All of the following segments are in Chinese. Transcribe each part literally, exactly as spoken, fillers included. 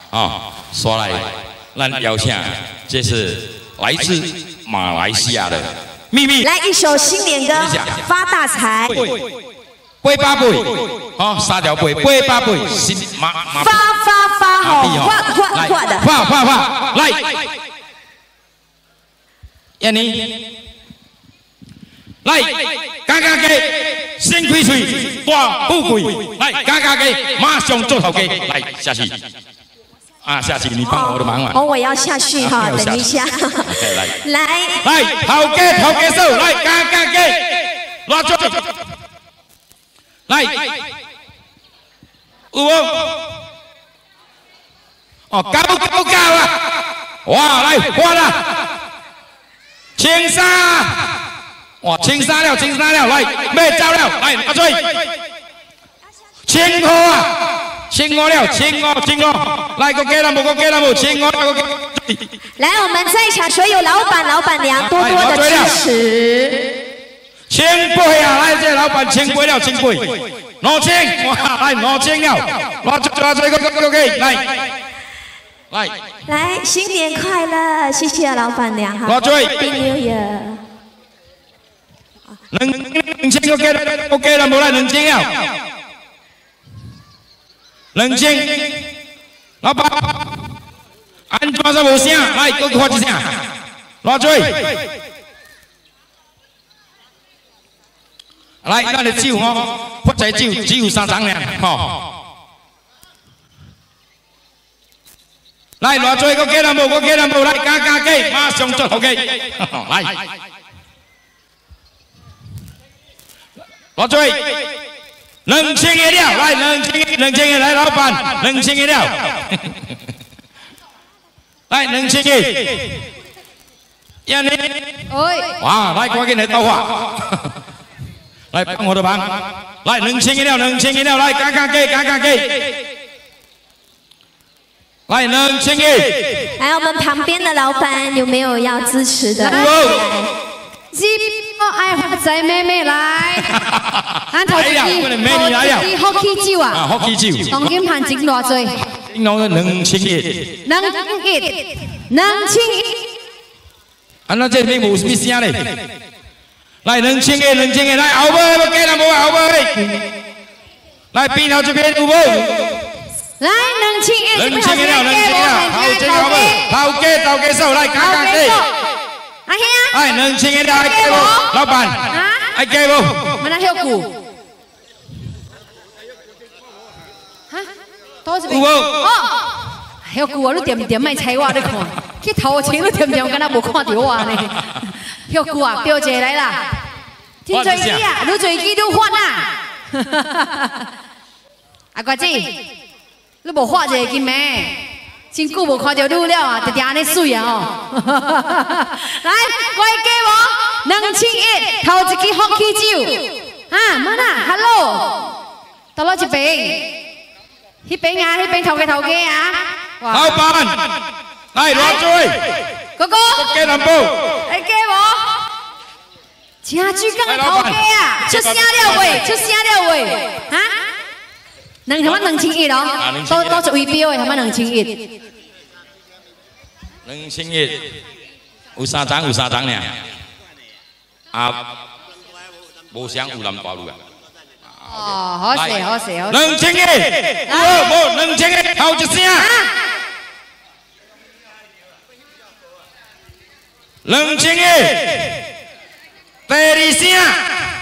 啊，刷来，咱邀请，这是来自马来西亚的秘密。 来一首新年歌，发大财。 八八八，哦，三条八，八八八，新马马。 发发发，好，画画画的。 画画画，来，燕妮，来，加加鸡，先开嘴，大富贵，来，加加鸡，马上做头家，来，下去。 啊，下去你帮我的忙嘛。 哦，我要下去哈，等一下。 来来来，头家头家手，来加加鸡，拉住，来，有无？哦，够够够啊！哇，来换啦，青沙，哇，青沙了，青沙了，来，买走了，来阿水，青河啊！ 青我了，青我，青我，来个给了不？个给了不？青我，个给。 来，我们在场所有老板、老板娘多多的支持。 千倍啊！来，这老板千倍了，千倍，五千，哇，来五千了，拉住拉住个个个个，来，来， 来，新年快乐！谢谢老板娘哈。 拉住。 Happy New Year。 两两千个给了，我给了无来两千了。 两千，老板，安怎才无声？来，搁看一声，偌多？来，咱的酒吼，发财酒只有三张尔，吼。来，偌多？搁给人无？搁给人无？来，加加计，马上做头家。来，偌多？ 两千个了，来两千，两千个来，老板，两千个了，来两千个，燕妮， 喂， 哇，来赶紧来倒话，来帮我的忙，来两千个了，两千个了，来加加计，加加计，来两千个， 来，我们旁边的老板有没有要支持的？ 只我爱发财妹妹来，咱头一支，头一支福气酒啊， 福气酒， 黄金盘整偌济？ 整到两千一， 两千一，两千一。 啊，那这边无什么声嘞？来两千个，两千个，来后尾要给人无后尾？来边头这边有无？ 来两千一， 两千个了，两千个了，头这后尾，头家头家手来加加计。 阿兄啊！ 哎，两千个了，爱给无？老板，爱给无？ 我那休股。哈？多少？有无？哦，休股啊！你点点卖猜我，你看，去头前你点点，敢若无看到我呢。休股啊，表姐来啦！听嘴机啊，你嘴机都换啊！阿乖子，你无画一个金咩？ 真久无看到你了啊，直直安尼水啊哦！来，我加无两千一，头一支福气酒啊，妈呐 ，hello， 倒落一边，迄边啊，迄边头家头家啊， 老板，来偌多？ 哥哥， 加两包， 来加无？真珠港的头家啊，出声了未？出声了未？啊？ 两他妈两千一咯，都都是微标的，他妈两千一。 两千一，有三张，有三张呢。啊，无想有蓝大路啊。 哦，好势，好势，好势。 两千一，无无两千一，头一声。两千一，第二声。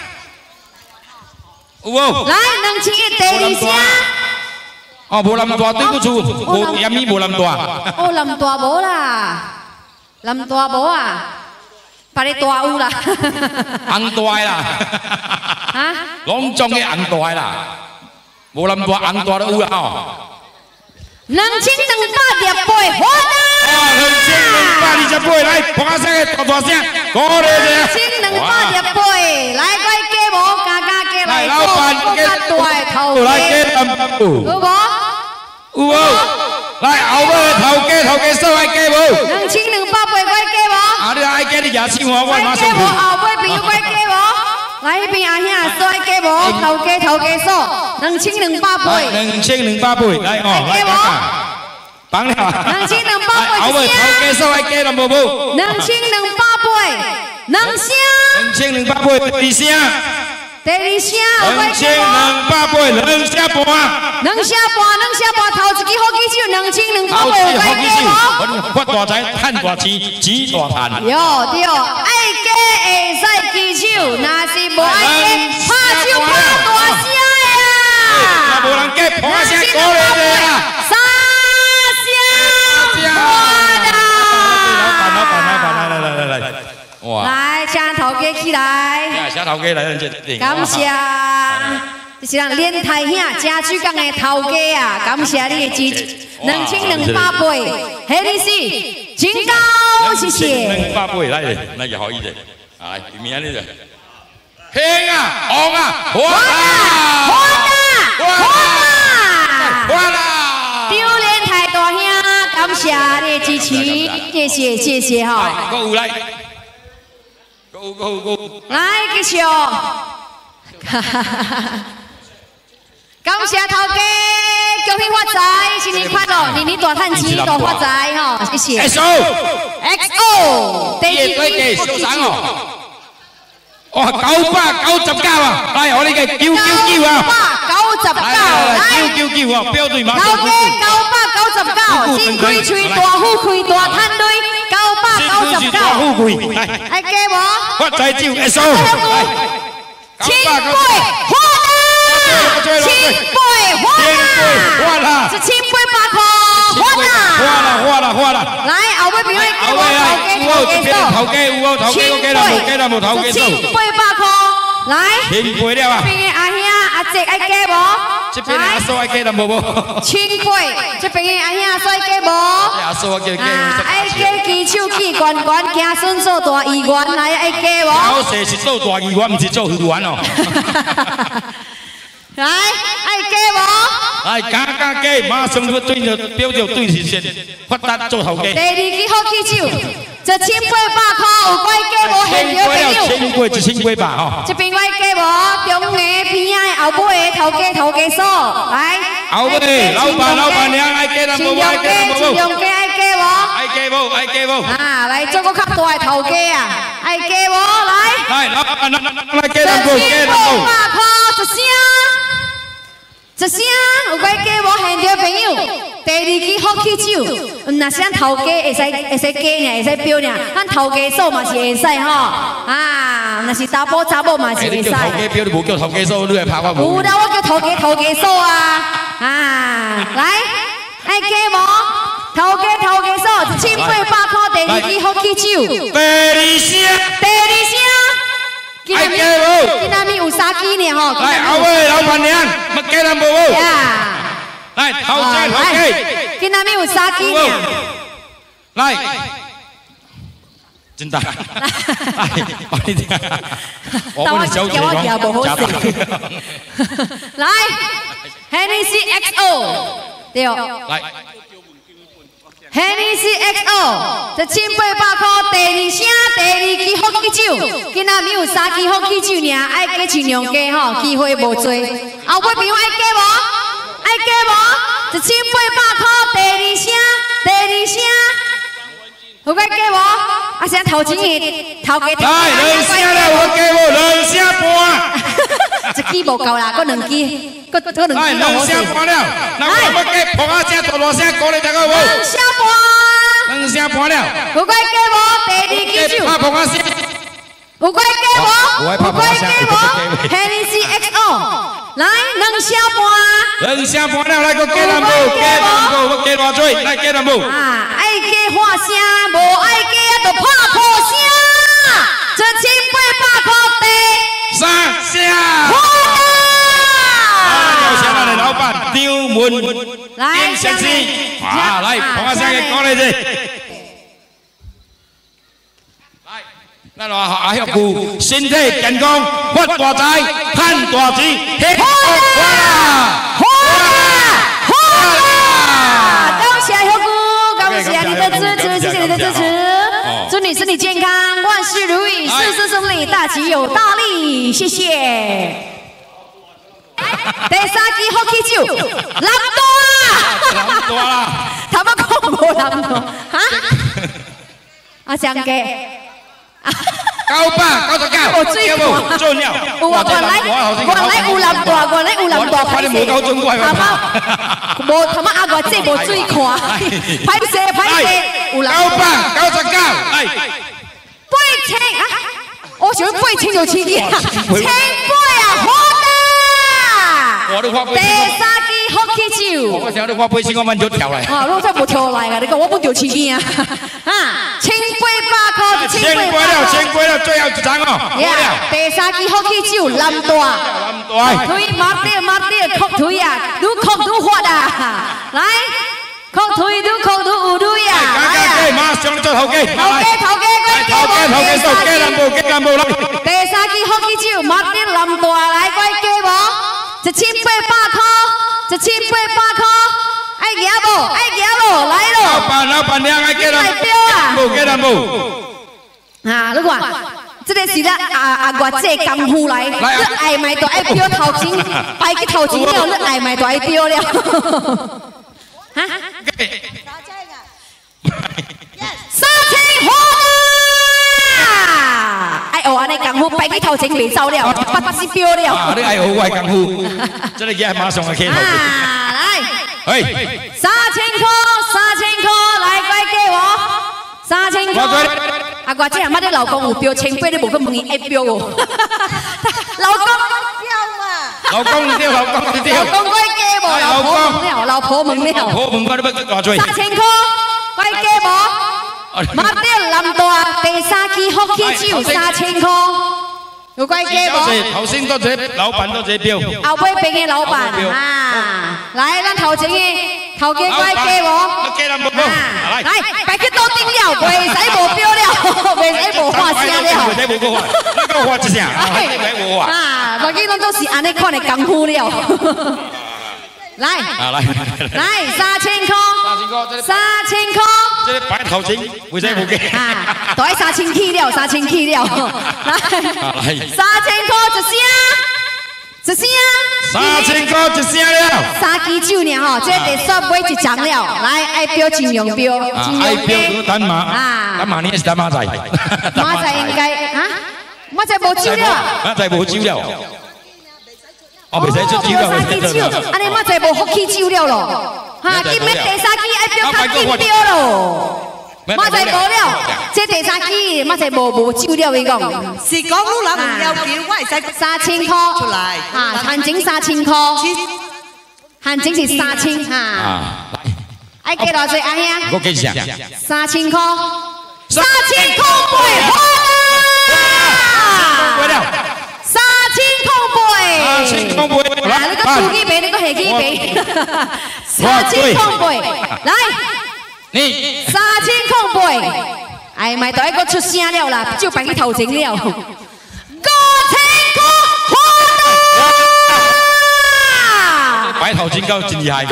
有无？ 来，两千一第二声。 哦，无蓝大，对不住，无盐米无蓝大。 哦，蓝大无啦，蓝大无啊，别个大有啦。 红大啦。 啊？ 拢种嘅红大啦，无蓝大红大都有啦哦。 两千两百廿八，好啦。 哦，两千两百二十八，来，大声嘅大大声，鼓励者。 两千两百廿八，来，我加无加加加来。 老板， 给大头来给淡薄， 有无？ 有无？来后尾头家头家手爱加无？ 两千两百八我加无？ 啊，你爱加你牙签我我马上加无后尾边我加无？来迄边阿兄手爱加无？头家头家手两千两百八。 两千两百八，来哦，来加加。 放了。 两千两百八。 后尾头家数爱加了无无？ 两千两百八，两声。 两千两百八，第声。 第二声， 两千两百八，两声半。 两声半，两声半，头一支好记手，两千两百八，有该加无？ 发大财，赚大钱，钱大赚。 有对，爱加会使记手，若是无爱加，拍手拍大声呀！ 若无人加，拍声鼓励你啊！ 三声半啦！ 老板，老板，老板，来来来来来，哇！ 来，请头家起来。 请头家来，咱这感谢。这是咱连台兄家具港的头家啊，感谢你的支持，两千两百八，黑历史，真高，谢谢。 两百八，来，那就好一点，来，明天的，黑啊，红啊，黄啊， 黄啊，黄啊， 黄啊！ 丢连台大兄，感谢你的支持，谢谢谢谢哈。 够来，够够够， 来继续。哈哈哈！感谢头家，恭喜发财，新年快乐，年年大赚钱，大发财哈！谢谢。 X O X O， 第二季小三哦，哇，九百九十九啊！来，我哋嘅九九九啊！ 九十九， 来，九九九啊！标准马上。 头家九百九十九，新开喙大富贵大赚钱，九百九十九。 大富贵，来， 爱加无？ 发财酒 X O， 来。 千倍花啦！千倍花啦！是千倍八块花啦！ 花啦花啦花啦！ 来，后尾边个头家头家数， 头家有加啦无加啦无头家数， 千倍八块，来， 千倍了啊！ 这边的阿兄阿姐爱加无？ 这边的阿叔爱加啦无无？ 千倍，这边的阿兄阿叔爱加无？ 阿叔我叫加。 啊，爱加举手举悬悬，行顺做大议员来爱加无？ 好势是做大议员，唔是做议员哦。 来，爱加无？ 来，加加加，马上要对着标着对时线，发达做头家。 第二支好举手，这千八百块有该加无？现场朋友， 千八一千八百吼。 这边该加无？中下边仔后尾的头家头家数，来。 后尾老板老板娘爱加啦无？爱加啦无？ 尽量加爱加无？ 爱加无？爱加无？ 啊，来做个较大的头家啊，爱加无？来。 来，老板来来加啦无？加啦无？ 千八百块一声。一声有该加无？现场朋友，第二支好起手，若是咱头家会使会使加呢，会使标呢，咱头家数嘛是会使吼，啊，若是查甫查某嘛是会使。 头家标你无叫头家数，你来拍我无？ 有啦，我叫头家头家数啊，啊，来，爱加无？头家头家数一千八百块，第二支好起手。 第二声， 第二声。 爱加无？ 今仔日有三支呢吼。 来，后尾老板娘，要加啦无无？来，头家头家。 今仔日有三支呢。 来，真大。我你听，我们小姐讲。 来 ，Hennessy X O， 对。 来。 Hennessy X O， 这千八百块，第二声，第二支好起手，今仔日有三支好起手尔，爱加尽量加吼，机会无多。后尾朋友爱加无？爱加无？一千八百块，第二声，第二声，有该加无？啊，现在头前的头家。 来，两声了，有加无？两声半。 一支无够啦，搁两支，搁搁两支。 两声半了，那我要加破啊声，大大声鼓励大家无？ 两声半。 两声半了。 有该加无？第二支手。 拍破啊声。 有该加无？有该加无 ？Hennessy X O， 来两声半。 两声半了，来个加淡薄，加淡薄，我加偌多，来加淡薄。 啊，爱加喊声，无爱加就拍破声。这千八百块第三声。 好啦！ 有请咱的老板张文来， 先生，啊，来，破声嘅鼓励者。咱话阿孝父身体健康，发大财，赚大钱，幸福快乐， 好啦，好啦！感谢孝父，感谢你的支持，谢谢你的支持，祝你身体健康，万事如意，事事顺利，大吉有大利，谢谢。 第三支福气酒，南大。 南大啦。 头仔讲无南大，哈？啊，上家。 九百九十九， 我最高，准了。 有啊，原来原来有南大，原来有南大。 看你无够准怪嘛。 无他妈阿外这无水看，歹势歹势，有南大。 九百九十九，哎， 八千啊！我想八千就千几啊，千八啊，好大！ 我都花八千。 第三支福气酒。 我想你花八千，我慢就跳来。 啊，我真无跳来啊！你讲我本就千几啊，啊，千八百块， 千八了，千八了，最后一张哦。 呀，第三支福气酒，南大。 南大。 腿马掉马掉，哭腿啊，愈哭愈发啊！来，哭腿愈哭愈有腿啊！ 来啊！马上做头家。 头家头家， 头家头家做鸡南部鸡南部来。 第三支福气酒，马掉南大来，乖加无？一千八百块，一千八百块。爱行无？爱行无？来咯！ 老板，老板娘爱给咱不给咱不。 啊，你看，这个是咱啊啊外这功夫来，你爱买就爱标头前，摆去头前了，你爱买就爱标了。哈？三千花！哎哦，安尼功夫摆去头前袂走了，八八是标了。 啊，你爱学我功夫，这个嘢马上就起头。 啊，来。 哎， 三千块，三千块，来乖给我，三千块。啊，我这阿妈的老公有标千八，你无去问伊爱标哦。老公标嘛。 老公你对，老公你对。 老公乖给无，老婆问了，老婆问了。 老婆问我你要偌济？ 三千块，乖给无。马掉南大第三期福气酒三千块。有乖给无？ 头先都这老板都这标。 后尾边的老板啊，来，咱头前的头家乖给无？来，摆去倒顶了，袂使无标了，袂使无话声了。 袂使无讲话，你讲话一声，袂无话。 啊，大家拢都是安尼款的功夫了。来， 啊来， 来三千块，三千块。 这个摆头前，袂使无价。 啊，都爱三千起了，三千起了。来，三千块一声，一声。 三千块一声了。 三支酒呢吼，这得算买一张了。来，爱标尽量标，尽量标。等马啊，等马你是等马仔。 马仔应该啊，马仔无酒了。 马仔无酒了。哦，袂使出酒了。 三支酒，安尼马仔无福气酒了咯。哈，今日第三支爱标较紧标咯。马仔无了，这第三支马仔无无酒了，伊讲。 是讲我人唔要票，我係使三千块出来。啊，限整三千块。限整是三千哈。爱幾多歲阿兄？ 我幾時啊？ 三千塊，三千塊背好啦！三千塊背， 三千塊背， 嗱，你個手機背，你個手機背，三千塊背，來， 你三千塊背，哎咪，都一個出聲了啦，就擺去頭前了，五千塊好啦！ 擺頭前夠真厲害。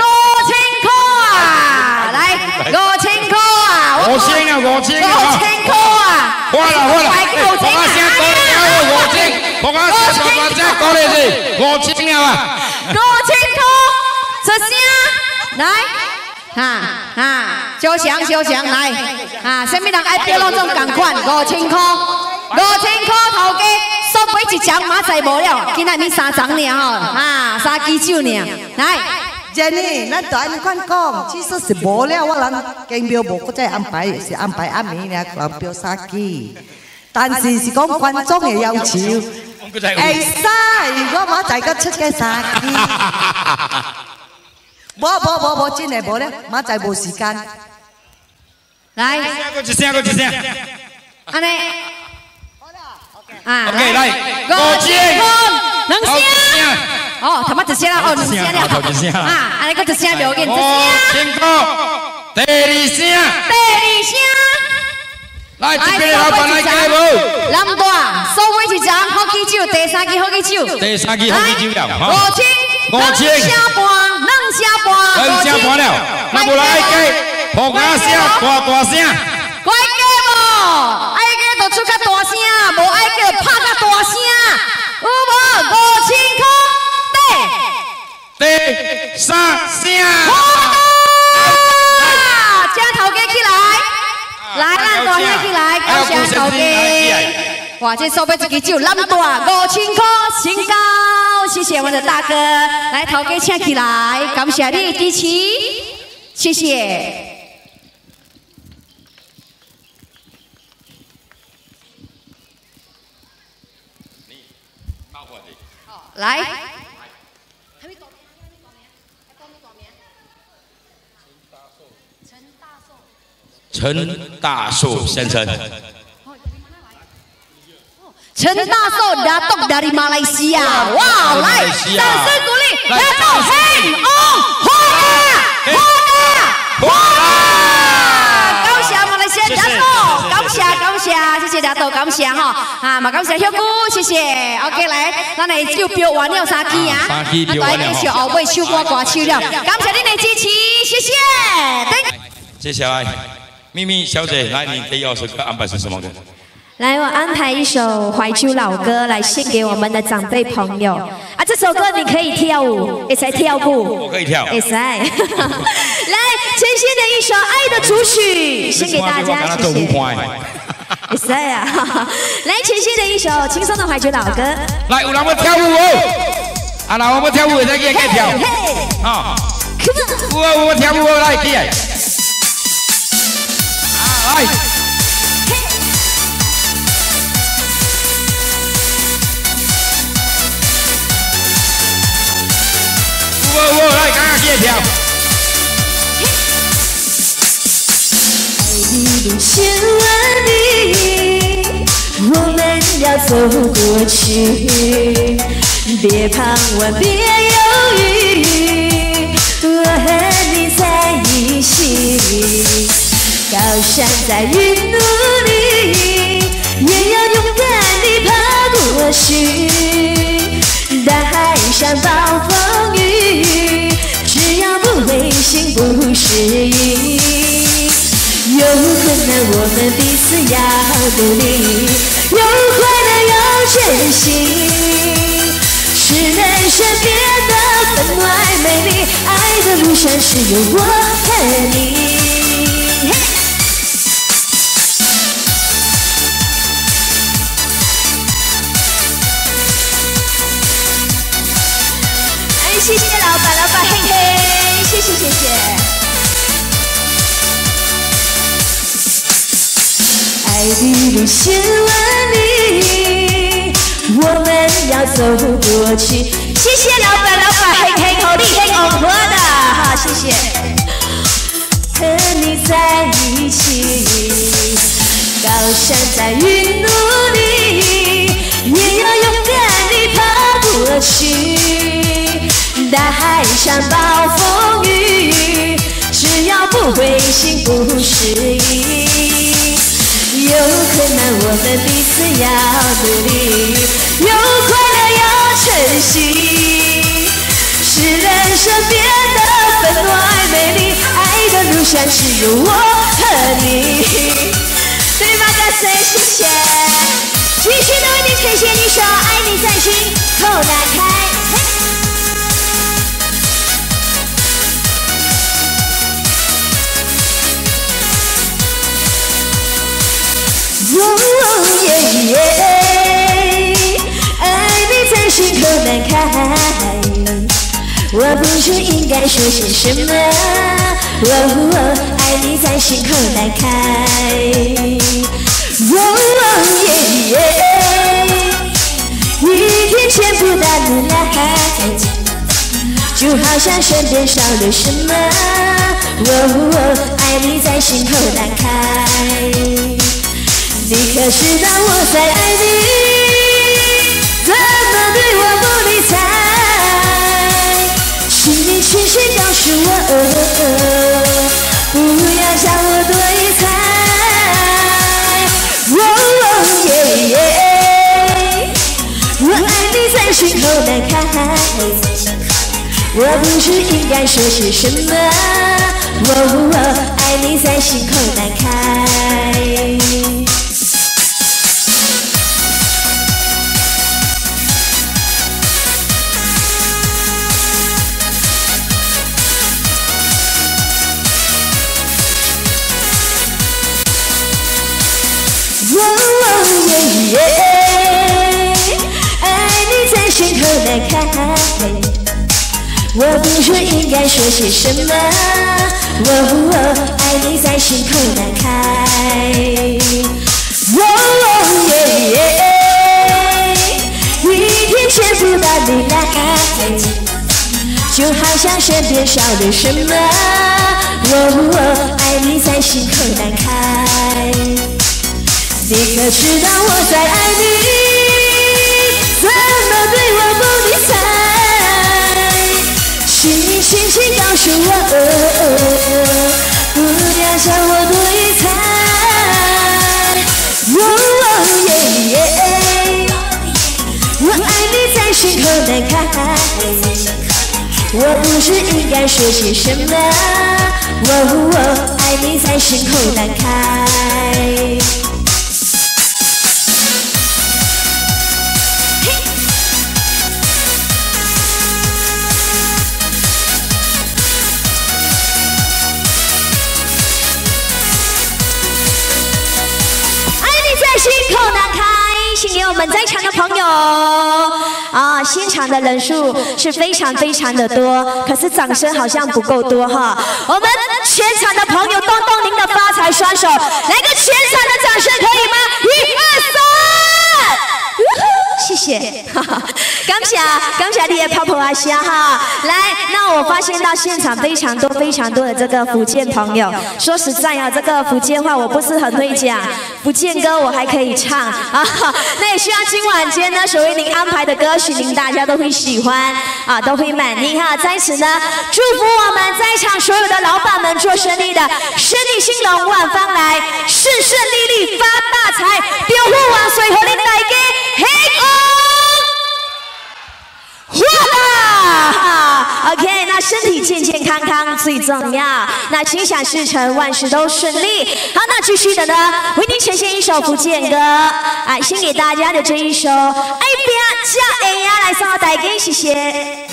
五千塊啊！ 五千啊！五千啊！ 五千塊啊！ 花啦花啦！放下聲講了五千，放下聲說聲講了是五千了啊！ 五千塊，出聲來，哈哈，小翔小翔來，啊，什麼人愛標攏總同款，五千塊，五千塊頭家，送買一張馬仔無了，今仔日三張爾吼，啊，三支酒爾，來。 Jenny，咱都安款讲，其實是無了，我人競標無，我真係安排是安排暗暝呢，講標三支。但是是講觀眾嘅要求，會使如果馬仔個出嘅三支，無無無無真係無咧，馬仔無時間。 來， 一聲個一聲， 安尼，啊 ，OK，來， 五千塊，兩聲。哦，他媽一聲啦，哦，兩聲了，啊，安尼個一聲袂要緊，一聲。 五千塊，第二聲， 第二聲， 來，這個老闆來解無？ 南大收尾一張福氣酒，第三支福氣酒， 第三支福氣酒了， 五千，五千，兩聲半，兩聲半， 兩聲半了，那無來解，放下聲，大大聲， 乖解無？愛解就出較大聲，無愛解就拍較大聲，有無？五千塊。 三声。 将头家起来，来，咱大兄起来，感谢头家。哇，这收杯一支酒，咱大五千块，新高，谢谢我们的大哥，来头家请起来，感谢你支持，谢谢。来。 陈大寿先生， 陈大寿拿到dari马来西亚，哇，来，掌声鼓励，拿到嘿哦，花花花，感谢马来西亚拿到，感谢感谢，谢谢拿到，感谢哈，啊嘛感谢小姑，谢谢 ，OK 来，咱来就表完了三支啊， 三支表完了哈，后尾手歌歌手了，感谢您的支持，谢谢。 接下来。咪咪小姐，来，你第二首歌安排是什么歌？ 来，我安排一首怀旧老歌来献给我们的长辈朋友啊！这首歌你可以跳舞，也才跳舞， 我可以跳， 也才。来，陈星的一首《爱的主曲》献给大家，谢谢。也才啊！来，陈星的一首轻松的怀旧老歌。 来，有人要跳舞哦！啊，那我们跳舞，再给给跳。啊！我我跳舞，来起来。来，我我来，刚刚接跳。 爱的路千万里，我们要走过去，别彷徨，别犹豫，我和你在一起。高山在云雾里，也要勇敢地爬过去。大海上暴风雨，只要不灰心不失意。有困难我们彼此要努力，有快乐要珍惜。是人生变得分外美丽，爱的路上只有我和你。谢谢老板，老板嘿嘿，谢谢谢谢。爱的路千万里，我们要走过去。谢谢老板，老板嘿嘿，口力嘿红火的，好谢谢。和你在一起，高山在云雾里，也要勇敢地爬过去。大海上暴风雨，只要不灰心不失意。有困难我们彼此要努力，有快乐要珍惜。是人生变得分外美丽，爱的路上只有我和你。对吧？大家谢谢。继续的为你呈现一首《爱你在心口难开》。哦耶耶，爱你在心口难开，我不知应该说些什么。哦，爱你在心口难开。哦耶耶，一天全部打不来，就好像身边少了什么。哦，爱你在心口难开。你可知道我在爱你？怎么对我不理睬？请你全心告诉我，不要叫我多疑猜。哦耶耶，我爱你在心口难开，我不知应该说些什么。哦，爱你在心口难开。 爱你在心口难开，我不知应该说些什么。哦哦，爱你在心口难开。哦哦耶耶，一天见不到你来，就好像身边少了什么。哦哦，爱你在心口难开。你可知道我在爱你？怎么对我不理睬？请你轻轻告诉我，不要叫我多疑猜。哦哦耶耶，我爱你在心口难开，我不知应该说些什么。哦哦，爱你在心口难开。心口难开，请给我们在场的朋友啊！现场的人数是非常非常的多，可是掌声好像不够多哈。我们全场的朋友动动您的发财双手，来个全场的掌声可以吗？一二三，谢谢，感谢感谢你的泡泡阿虾哈。来，那我发现到现场非常多非常多的这个福建朋友，说实在啊，这个福建话我不是很会讲。福建歌我还可以唱啊，那也希望今晚间呢，所为您安排的歌曲，您大家都会喜欢啊，都会满意哈。在此呢，祝福我们在场所有的老板们做生意的，身体兴隆，万方来，顺顺利利，发大财，beau富万岁，和您大家幸福哇 ！OK， 那身体健健康康最重要，那心想事成，万事都顺利。好，那继续的呢，为您呈现一首福建歌，啊，献给大家的这一首《爱拼才会赢》，来送到大家，谢谢。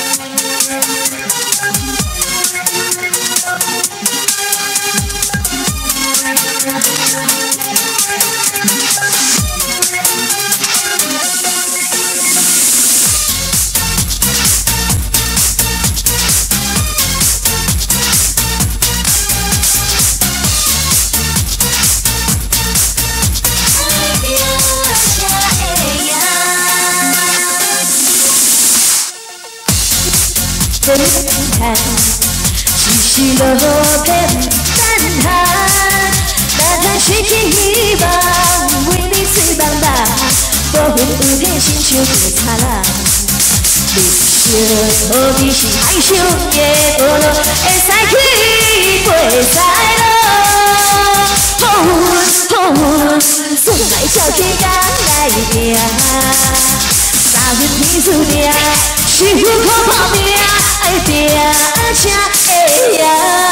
分开，只是落片等待，哪怕吹起希望，为你吹梦梦，无魂有体，心像着擦啦。你笑土地是海上的波浪，会使去袂使落。好运好运，总来照起工来行，三分天注定。幸福靠打拼，爱拼才会赢。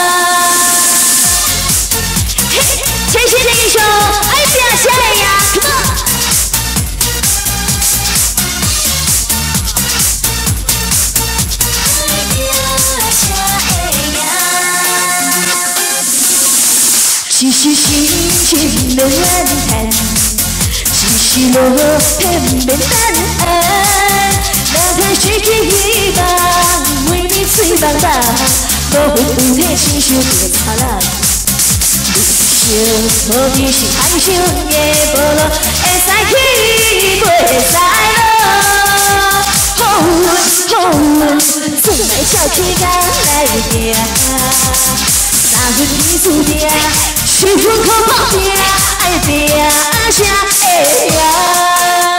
全新的一首《爱拼才会赢》 ，Come on！ 只是心情免谈，只是落片免等安。哪怕失去希望，为你吹梦梦，无魂有体，心像着擦啦。你笑土地是海上的波浪，会使起袂使落。好运好运，总来照起工来行。三分天注定，幸福靠打拼，爱拼才会赢。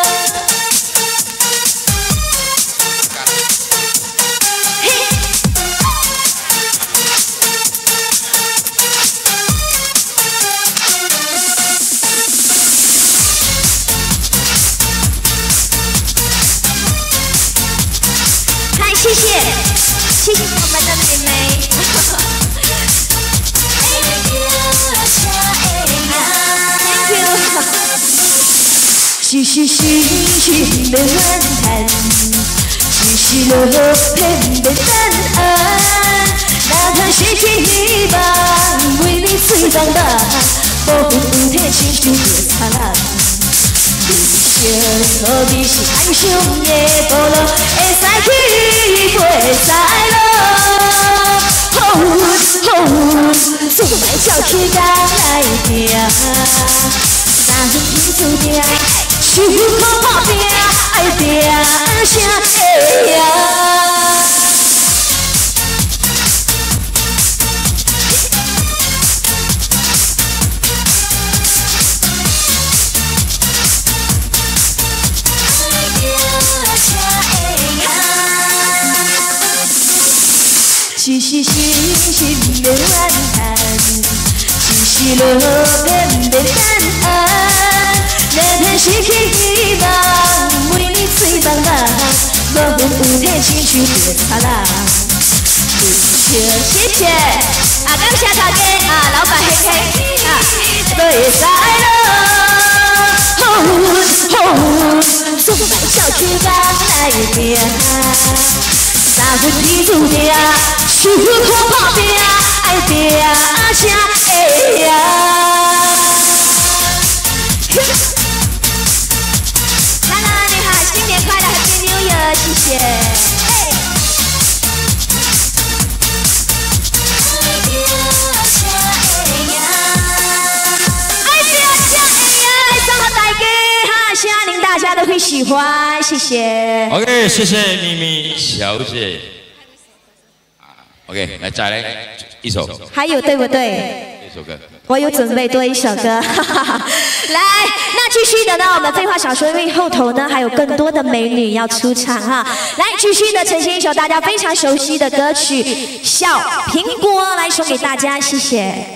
谢谢，谢谢我们的妹妹。Thank you。只是心情免谈，只是落片免等安。哪怕失去希望，为你吹梦梦，无魂有体，心像着擦啦。 小草地是安详的部落，会使去袂使落。好运好运，总来照起工来拼。三分天注定，手苦打拼，爱拼才会赢。只是心心免怨叹，只是路偏免单安。每天失去希望，每年醉茫茫，无分有体亲像变差人。谢谢，啊，感谢大家啊，老板客气啊，袂使咯。好运好运，总来照起工来拼。三分天注定，手苦打拼，爱拼才会赢。啦啦，你好，新年快乐 ，Happy New Year， 谢谢。爱拼才会赢，爱拼才会赢，送给大家哈，希望您大家都会喜欢，谢谢。 OK， 谢谢咪咪小姐。OK， 来再来一首。 还有对不对？ 一首歌。 我有准备多一首歌。来，那继续的呢，我们废话少说，因为后头呢还有更多的美女要出场哈。来，继续的呈现一首大家非常熟悉的歌曲《小苹果》，来送给大家，谢谢。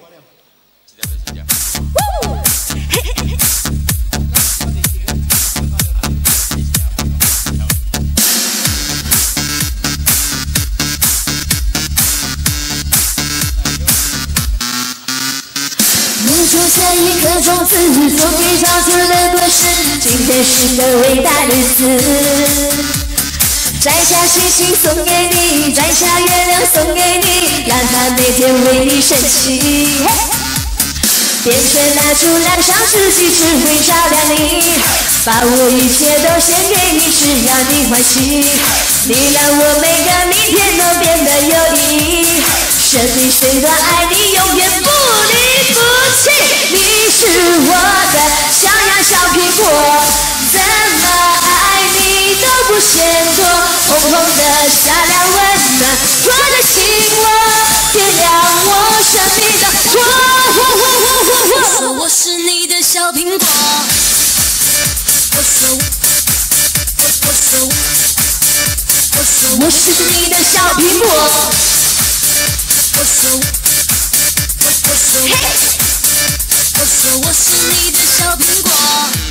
种下一颗种子，种给长出了果实。今天是个伟大日子，摘下星星送给你，摘下月亮送给你，让它每天为你升起。变成蜡烛燃烧自己，只会照亮你。把我一切都献给你，只要你欢喜。你让我每个明天都变得有意义。生命虽短，爱你永远不离不弃。你是我的小呀小苹果，怎么爱你都不嫌多。红红的夏亮温暖我的心窝，点亮我生命的火。我说我是你的小苹果，我说我我说我说我是你的小苹果。我说，我我说，我说我是你的小苹果。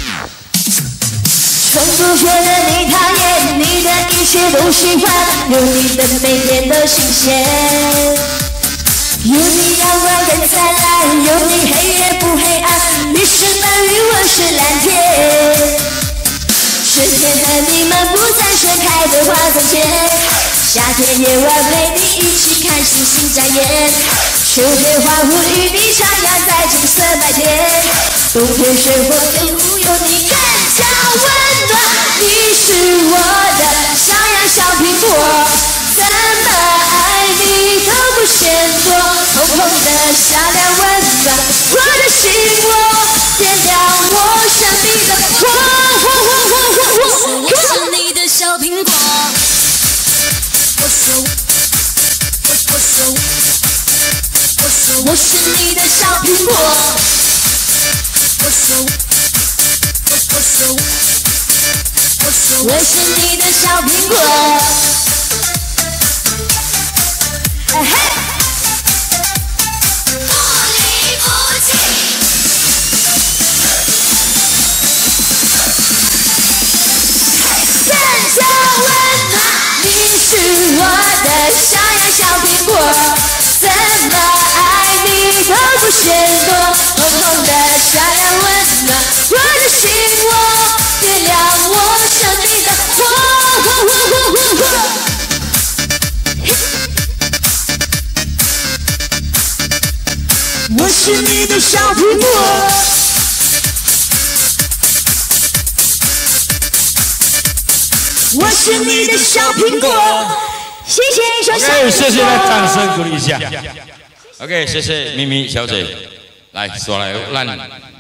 从不觉得你讨厌，你的一切都喜欢，有你的每天都新鲜。有你阳光更灿烂，有你黑夜不黑暗。你是白云，我是蓝天。春天和你漫步在盛开的花丛间。夏天夜晚陪你一起看星星眨眼，秋天花舞与你徜徉在金色白天，冬天雪花的忽悠你更加温暖。你是我的小呀小苹果，怎么爱你都不嫌多。红红的夏亮温暖我的心窝，点亮我生命的火。我是你的小苹果。我说，我我说，我说我是你的小苹果。我说，我我说，我说我是你的小苹果。哎嘿，不离不弃。更加温暖。你是我的小呀小苹果，怎么爱你都不嫌多。红红的夏亮温暖我的心窝，点亮我生命的火。我是你的小苹果。 我是你的小苹果。谢谢一首小苹果。 OK， 谢谢，来掌声鼓励一下。OK， 谢谢咪咪小姐，来说来，咱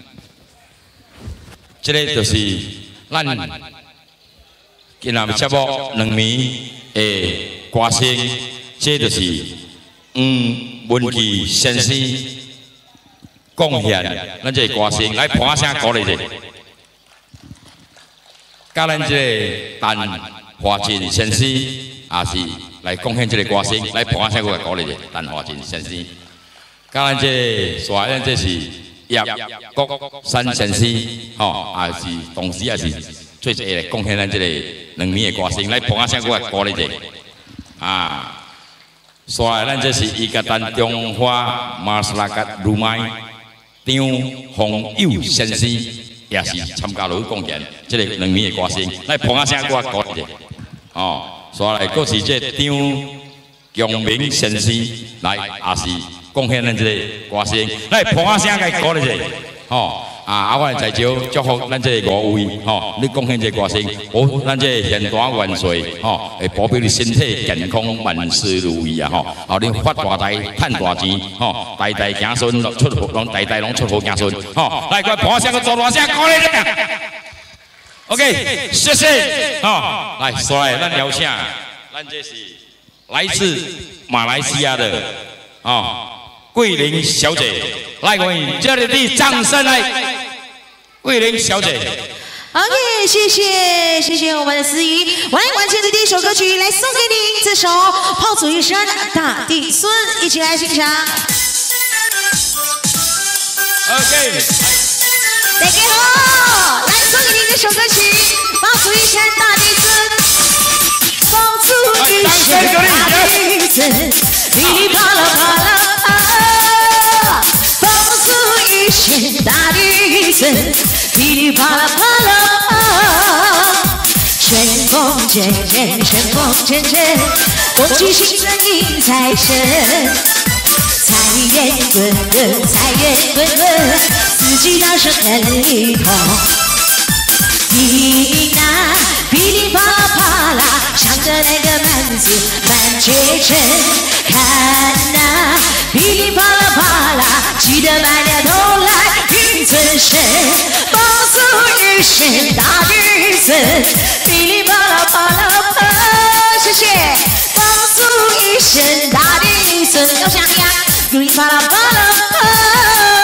这个就是咱今仔节目两名的歌星，这就是嗯文琪先生贡献咱这个歌星，来捧声鼓励者。甲咱这个陈华进先生也是来贡献这个歌星，来捧声鼓励者，陈华进先生。甲咱这个说咱这是叶国山先生，吼，也是同时也是最一来贡献咱这个两名的歌星，来捧声鼓鼓励者。啊，说来咱这是伊个咱中华马斯拉格鲁麦张宏友先生。也是参加落去贡献，这个两名的歌星来捧下声歌鼓励者，哦，所来佫是这张强明先生来，也是贡献咱这个歌星来捧下声个鼓励者，哦，啊，啊，我在招祝福咱这五位，吼，你贡献这歌星，保咱这现大元帅，吼，会保佑你身体健康，万事如意啊，吼，后你发大财，赚大钱，吼，代代行顺，出福，拢代代拢出福行顺，吼，来，快捧声个做大声鼓励者 ，OK， 谢谢，吼，来，说来，咱聊啥？咱这是来自马来西亚的，哦。桂林小姐，来，我们这里的掌声来，桂林小姐。 OK， 谢谢谢谢我们的司仪，我来完成的第一首歌曲，来送给您这首《炮竹一声大地孙》，一起来欣赏。 OK， 大家好，来送给您这首歌曲《炮竹一声大地孙》，炮竹一声大地孙，噼里啪啦啪啦。一声大地震，噼里啪啦啪啦，春风阵阵，春风阵阵，恭喜新春迎财神，财源滚滚，财源滚滚，四季大顺很一通。听那噼里啪啦啪啦，唱着那个满子满街城，看那噼里啪啦啪啦，气得满了头来迎尊神，爆竹一声大地震，噼里啪啦啪啦啪，谢谢，爆竹一声大地震，要想呀，噼里啪啦啪啦啪。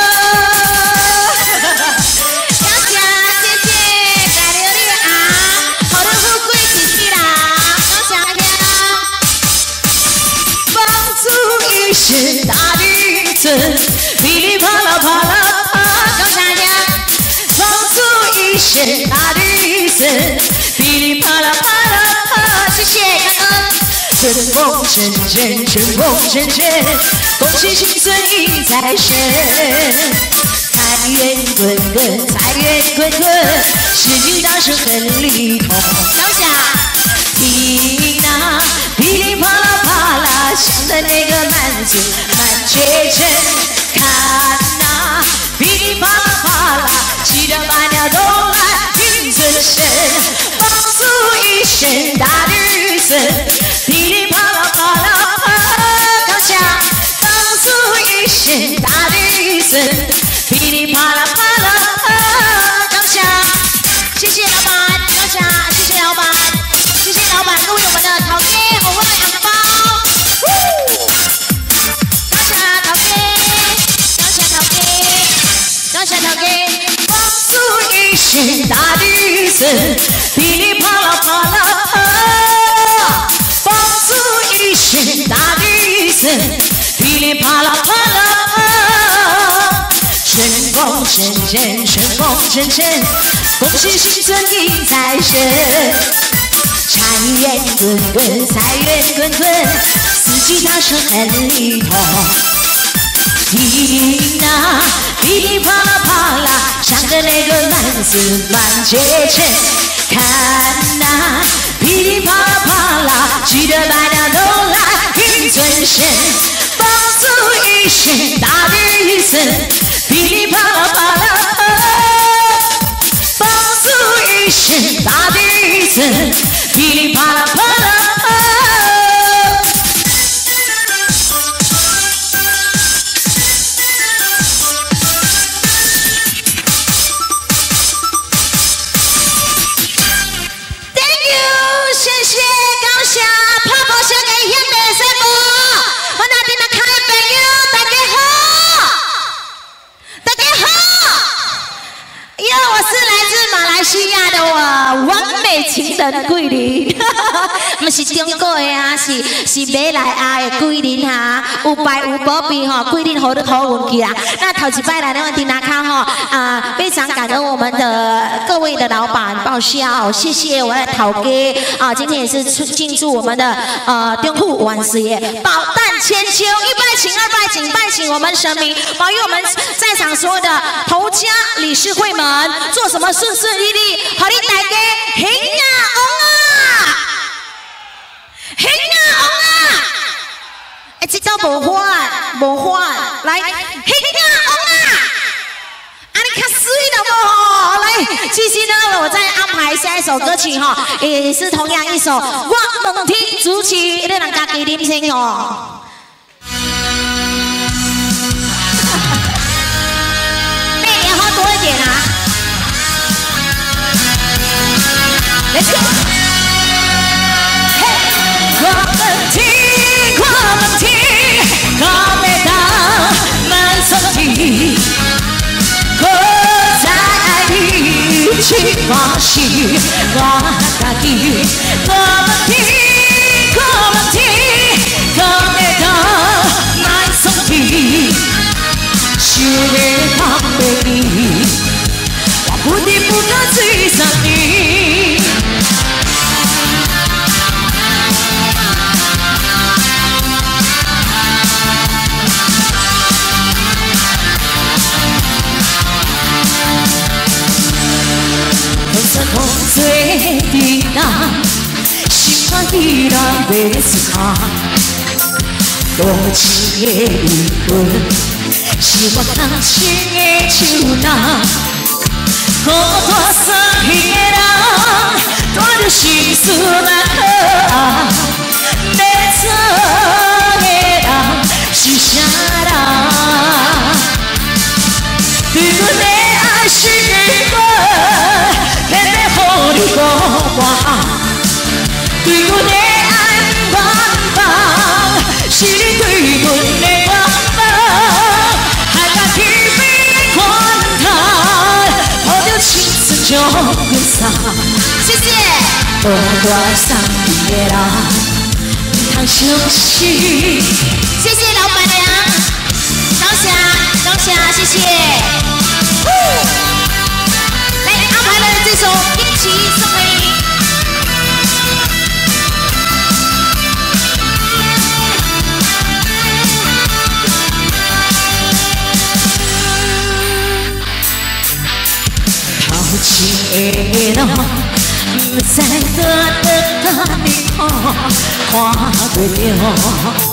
一声大地震，噼里啪啦啪啦啪，刚才呀，放出一声大地震，噼里啪啦啪啦啪，谢谢感恩。春风阵阵，春风阵阵，恭喜新春迎财神，财源滚滚，财源滚滚，四季大顺很利通。当下听那噼里啪啦啪啦响的那个满子满街城，看那噼里啪啦啪啦气得满了东来迎尊神，放出一声大地震，噼里啪啦啪啦啪，刚下放出一声大地震，噼里啪啦啪啦啪，刚下，谢谢老板，刚下，谢谢老板。谢谢老板，各位我们的陶哥，我们的红包，感谢陶哥，感谢陶哥，感谢陶哥，放出一声大地震，噼里啪啦啪啦啪，放出一声大地震，噼里啪啦啪啦啪，春风阵阵，春风阵阵，恭喜新春迎财神。财源滚滚，财源滚滚，四季大顺很利通。听那噼里啪啦啪啦响的那个满子满街城，看那噼里啪啦啪啦气得满了头来迎尊神，放出一声大地震，噼里啪啦啪啦啪，放出一声大地震。噼噼里啪啦啪啦。Thank you， 谢谢，感谢，拍拍手给兄弟师傅，我那边的看朋友，大家好，大家好。因为我是来自马来西亚的我完美情人桂林，不是中国的啊，是是马来亚的桂林哈，有白有宝贝哈，桂林好的好运气啦。那头一摆来的丁拿卡哈啊，非常感恩我们的各位的老板报销，谢谢我的陶哥啊，今天也是庆祝我们的呃中户万岁爷，宝诞千秋，一拜请二拜请拜请我们神明保佑我们在场所有的头家理事会们。做什么顺顺利利，好你大家兴啊旺啊，兴啊旺啊！哎，这招无换，无换，来兴啊旺啊！啊，你看水了不？来，其实呢，我在安排下一首歌曲哈，也是同样一首我梦听主曲，你让家己聆听哦。那年好多一点啊！ Let's go！ 我们听，我们听，我们当满身体，我在爱里去欢喜，我家己。我们听，我们听，我们当满身体，是个好美丽，我不得不得追上你。 风吹的浪，心花依然未散。多情的灵魂，是我感情的手拿。好大生气的人，带着心事来喝。要走的人是啥人？对阮的爱是我。 偏偏予你讲我，对阮的爱不放，是你对阮的光芒，害我天边观看，抱着青春将阮散。谢谢。无我送你的人，唔通伤心。谢谢老板娘，感谢感谢，谢谢。这首一起送给你。偷情的人，不知倒倒哪里看，看不着，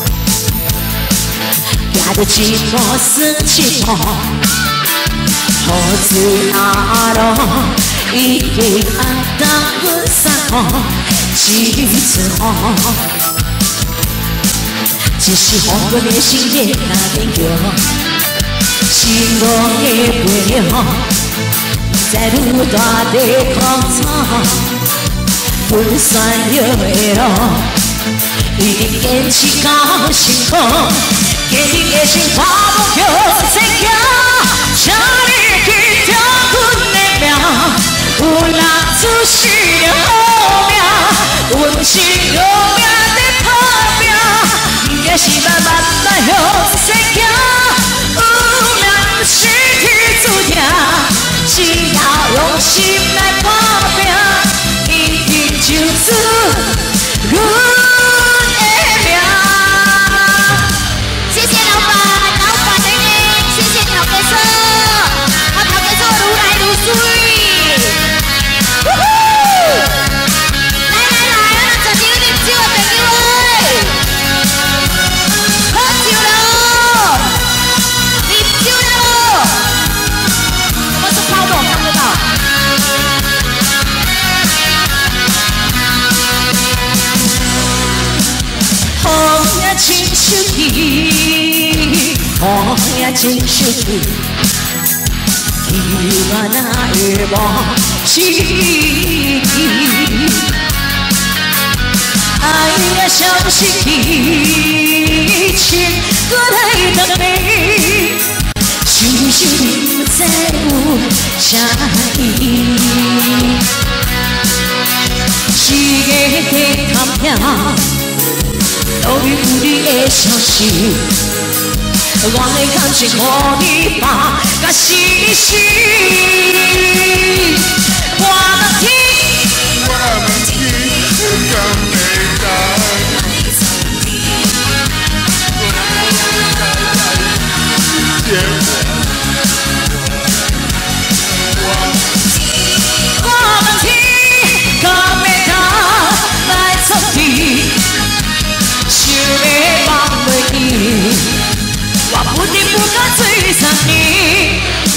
行着寂寞算寂寞，好水阿路。 已经爱到阮散好，一寸好，只是予阮的心越加坚强，心无的背后，在愈大的抗争，分散了的路，一定坚持到成功，坚定的心跨不掉前行，请你记住阮的名。 有人出世了好命，阮是用命在打拼，也是慢慢来向前行。有命是天注定，只要用心来打拼，一定就是阮的命。谢谢老板，老板的你，谢谢陶哥哥，我陶哥哥愈来愈水。 真失去，希望那会忘记。爱呀，相信爱情，搁来等你，想想不知有啥意义。一个地坎遐，都有你的消息。我的感情，予你把甲死死。我能听，我能听，敢会当？我能听，敢会当？来作题，想要放袂记。我不得不敢追上你，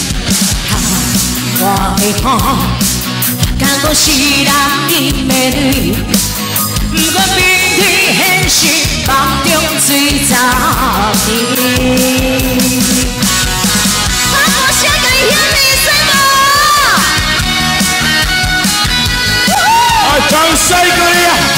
我的好，敢讲是人因的你，不管明天现实梦中最早你。我多想跟你向你什么？啊，掌声鼓励啊！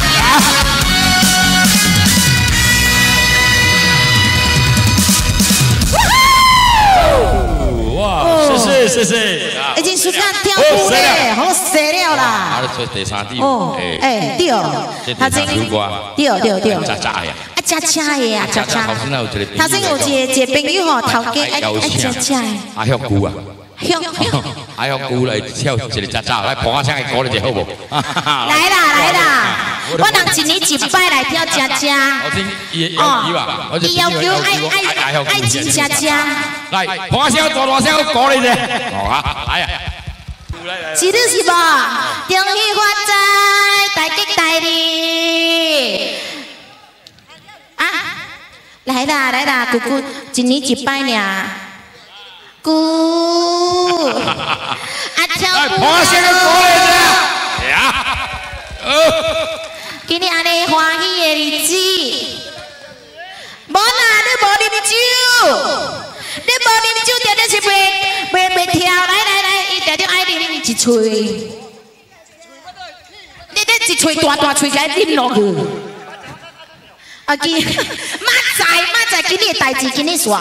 谢谢。 已经暑假跳舞嘞，好洗了啦。 啊，你做第三点。 哦，哎，对， 他真对对对。 渣渣呀。 啊，渣渣的啊，渣渣。头先有一个一个朋友吼，头家爱爱渣渣的。 啊，香菇啊。 香香。 啊，香菇来跳一个渣渣，来捧下唱个歌，你就好不？ 来啦来啦，我人一年一摆来跳渣渣。 我听伊哦， 伊要求爱爱爱真渣渣。 来，捧下大大声鼓励者。哦啊，哎呀。 是你是无？恭喜发财，大吉大利！啊，来啦来啦，姑姑，一年一摆呢。姑，啊跳舞捧下个鼓励者。呀， 今日安尼欢喜的日子，无啦，你无啉酒。你无啉酒，常常是袂袂袂跳，来来来，伊常常爱啉一喙，你这一喙大大喙来啉落去。啊，今马仔马仔，今日代志今日煞。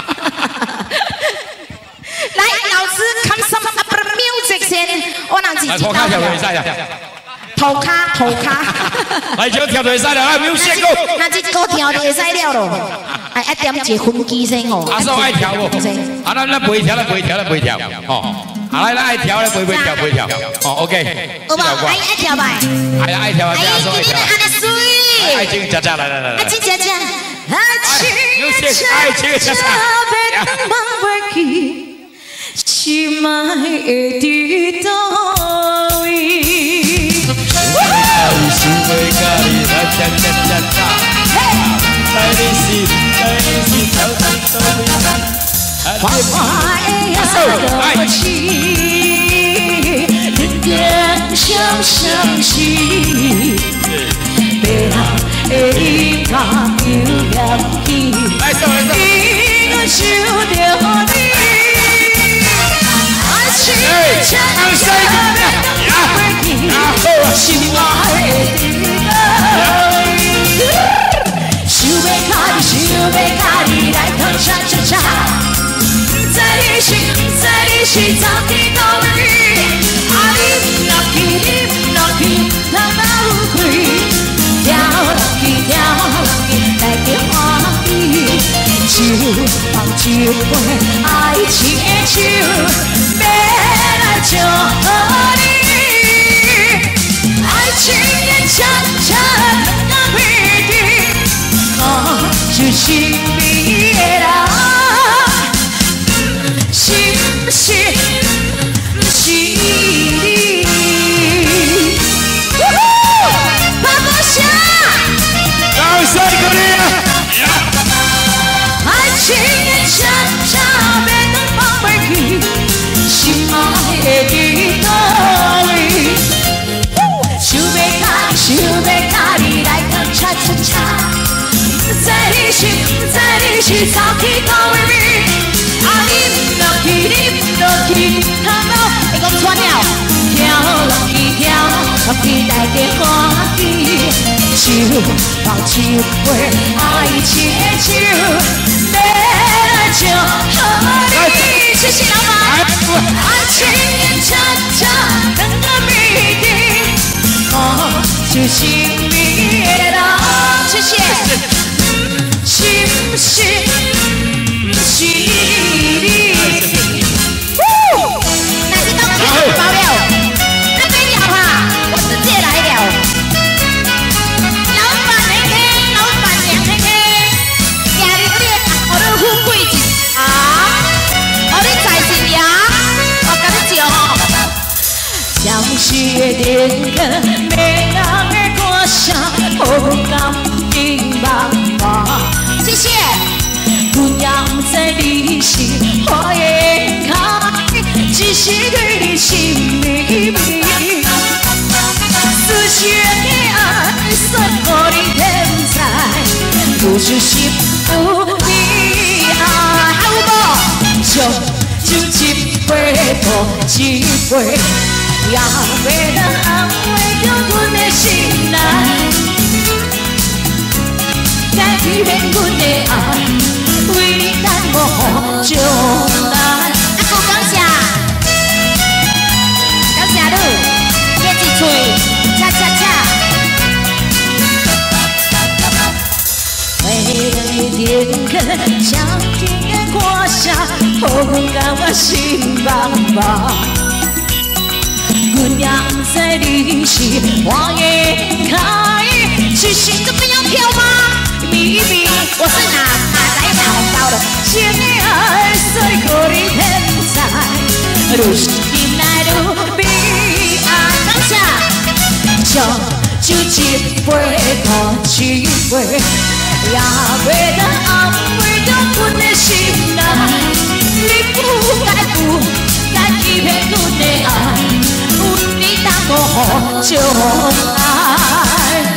来，老师 ，come some upper music 先，我人是知道。头卡头卡。 来，就跳就会使了，来 music go。 那这歌跳就会使了咯。哎，爱点一个分机先哦。 阿嫂爱跳不？啊，咱咱陪跳，咱陪跳，咱陪跳。哦，啊来，咱爱跳，咱陪陪跳，陪跳。哦 ，OK。 有无？爱爱跳吧。 哎呀，爱跳啊！阿嫂爱跳。 安尼水。 爱情佳佳，来来来来。 爱情佳佳，爱情佳佳， 爱情佳佳。 心爱的伫倒位？ 想要甲你来恰恰恰恰，在你心，在你心跳在倒位？ 花花的呀个情，点点相相惜，白人的音乐又亮起，因我想着你。爱情恰恰要袂记，心爱的你，想要甲你，想要甲你来跳恰恰恰，不知你是，不知你是走去倒位，啊你若去，你若去，通哪有开？跳落去，跳落去，来着欢喜，一放一杯爱情的酒。就和你，爱情的恰恰那美丽，哦，就是你的人，是不是？不是你。拍鼓声， 掌声鼓励啊！ 爱情的恰恰要当放袂去。心爱的倒位，想要甲你，想要甲你来跳恰恰恰，不知你是，不知你是走去倒位？ 去头脑会讲穿了，跳落去跳，期待着欢喜，手抱一杯爱情的酒，要来祝贺你，谢谢老板，爱情的恰恰两个谜底，哦，就是你的人，谢谢，是不是？是你。那你都听包了，那边了哈，我直接来了。老板的客，老板娘的客，今日我哋我哋富贵一啊，我哋财神爷，我甲你招吼。相思的恋人，美人的歌声，好感情茫茫。谢谢。阮也不知你是花颜开，只是对你心秘密。思想的爱，算予你天才，不是心不你爱，有无？将酒一杯倒一杯，也袂当安慰着阮的心内，改变阮的爱。为你等我将来，阿哥感谢，感谢你，结一嘴，恰恰恰。为了你点歌，想听的歌声，好感我心茫茫。阮也不知你是花颜开，只是这么样跳吗？秘密，我是哪哪来找到的？情爱所以予你天才，愈是心内愈悲哀。感谢，将酒一杯倒一杯，也袂当安慰着阮的心内。你不该不该欺骗阮的爱，有你等我将来。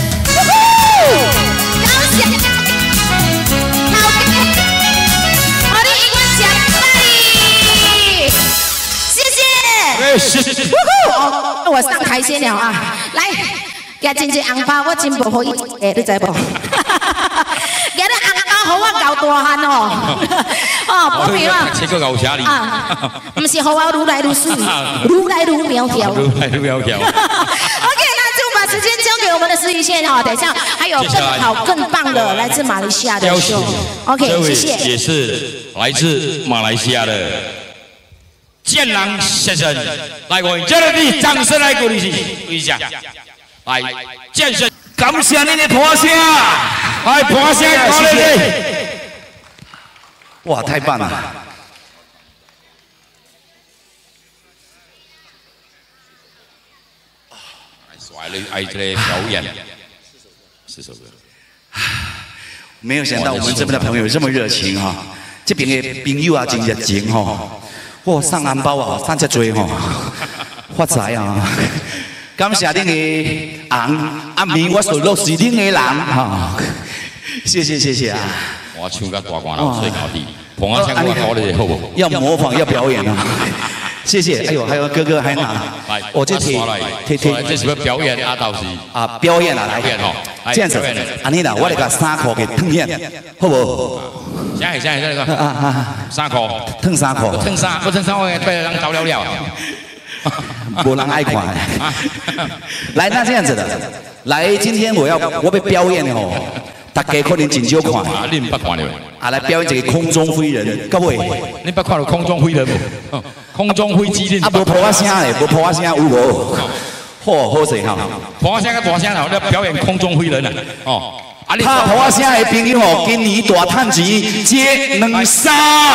谢谢。 哦，我上台先了啊！来，夹真侪红包，我真无好意思诶，你知无？夹咧红包好我搞大汉哦！哦，保平啊！ 这个搞啥哩？ 啊，不是好我愈来愈水，愈来愈苗条。 愈来愈苗条。 OK， 那就把时间交给我们的司仪线哈，等一下还有更好、更棒的来自马来西亚的秀。OK， 谢谢。 也是来自马来西亚的。建郎先生，来，我们热烈的掌声来鼓励一下。来，建生， 感谢您的捧声， 来捧声高嘞！ 哇，太棒了！ 来，来这里表演四首歌。 没有想到我们这边的朋友这么热情哈，这边的朋友啊真热情哈。哇，送红包啊，送遮多吼，发财啊！感谢恁的红，暗暝我所落是恁的人哈，谢谢谢谢啊！ 我唱甲大官人睡搞地，捧啊唱我好嘞，好不？ 要模仿，要表演啊！谢谢，哎呦，还有哥哥还拿，我这贴贴贴， 这是要表演啊，到时啊表演啊，来，这样子，安尼啦，我来把衫裤给烫现，好不好？ 现在现在这个啊啊， 衫裤， 烫衫裤， 烫衫，不烫衫我被人着了了。 无人爱看。来，那这样子的，来，今天我要我要表演哦，大家可能真少看。 啊，你唔捌看了？ 啊，来表演一个空中飞人，各位。 你捌看到空中飞人无？空中飞机你？ 啊，无破啊声嘞，无破啊声有无？好好势哈。 破啊声甲大声啦，我表演空中飞人啊。哦。 啊，拍破啊声的朋友哦，今年大趁钱，接两三。